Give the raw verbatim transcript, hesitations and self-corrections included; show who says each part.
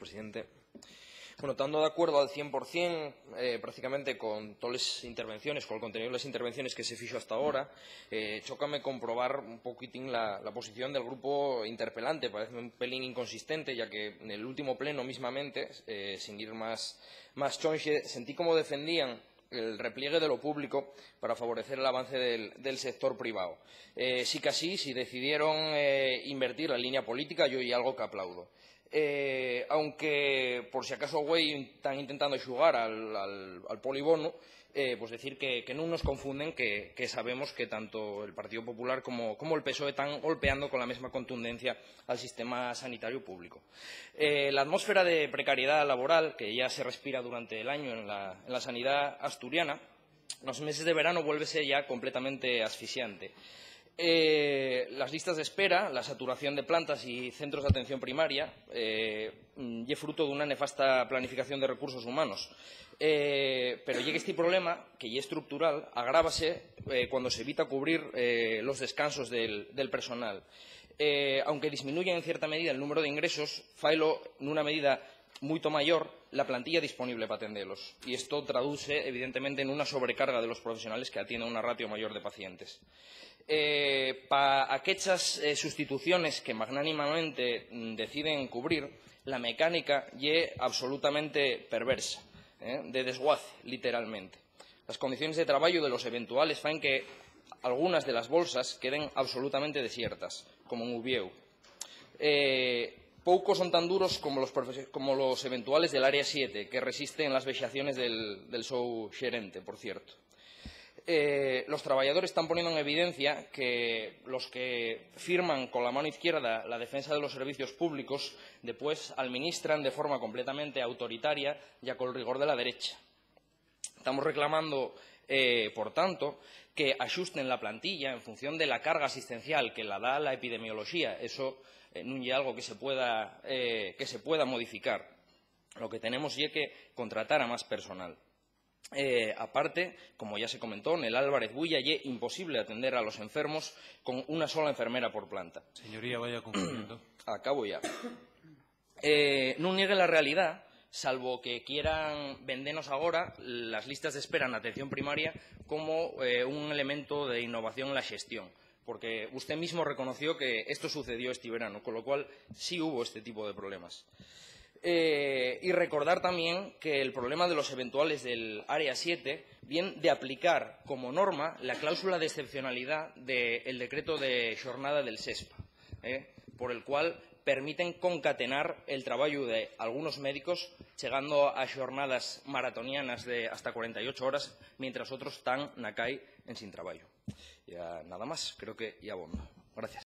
Speaker 1: presidente. Bueno, estando de acuerdo al cien por cien, eh, prácticamente con todas las intervenciones, con el contenido de las intervenciones que se fixo hasta ahora, eh, chócame comprobar un poquitín la, la posición del grupo interpelante. Parece un pelín inconsistente, ya que en el último pleno mismamente, eh, sin ir más, más chonxe, sentí como defendían el repliegue de lo público para favorecer el avance del, del sector privado. Eh, sí que así, si decidieron eh, invertir la línea política, yo y algo que aplaudo. Eh, aunque, por si acaso, güey, están intentando xugar al, al, al polibono, eh, pues decir que, que no nos confunden, que, que sabemos que tanto el Partido Popular como, como el P S O E están golpeando con la misma contundencia al sistema sanitario público. Eh, la atmósfera de precariedad laboral, que ya se respira durante el año en la, en la sanidad asturiana, en los meses de verano vuélvese ya completamente asfixiante. Eh, las listas de espera, la saturación de plantas y centros de atención primaria, eh, y fruto de una nefasta planificación de recursos humanos. Eh, pero llega este problema, que ya es estructural, agrávase eh, cuando se evita cubrir eh, los descansos del, del personal. Eh, aunque disminuye en cierta medida el número de ingresos, failo en una medida mucho mayor la plantilla disponible para atenderlos. Y esto traduce, evidentemente, en una sobrecarga de los profesionales que atienden una ratio mayor de pacientes. Eh, para aquellas eh, sustituciones que magnánimamente mm, deciden cubrir, la mecánica es absolutamente perversa, eh, de desguace, literalmente. Las condiciones de trabajo de los eventuales fan que algunas de las bolsas queden absolutamente desiertas, como en Ubieu. Eh, Poucos son tan duros como los, como los eventuales del área siete, que resisten las vexaciones del, del seu xerente, por cierto. Eh, los trabajadores están poniendo en evidencia que los que firman con la mano izquierda la defensa de los servicios públicos después administran de forma completamente autoritaria ya con el rigor de la derecha. Estamos reclamando, eh, por tanto, que ajusten la plantilla en función de la carga asistencial que la da la epidemiología. Eso eh, no es algo que se pueda, eh, que se pueda modificar. Lo que tenemos es que contratar a más personal. Eh, aparte, como ya se comentó, en el Álvarez Bulla es imposible atender a los enfermos con una sola enfermera por planta.
Speaker 2: Señoría, vaya concluyendo.
Speaker 1: Acabo ya. Eh, no niegue la realidad, salvo que quieran vendernos ahora las listas de espera en atención primaria como eh, un elemento de innovación en la gestión. Porque usted mismo reconoció que esto sucedió este verano, con lo cual sí hubo este tipo de problemas. Eh, y recordar también que el problema de los eventuales del área siete viene de aplicar como norma la cláusula de excepcionalidad del decreto de jornada del SESPA, eh, por el cual permiten concatenar el trabajo de algunos médicos, llegando a jornadas maratonianas de hasta cuarenta y ocho horas, mientras otros están na calle en sin trabajo. Ya nada más, creo que ya abondo. Gracias.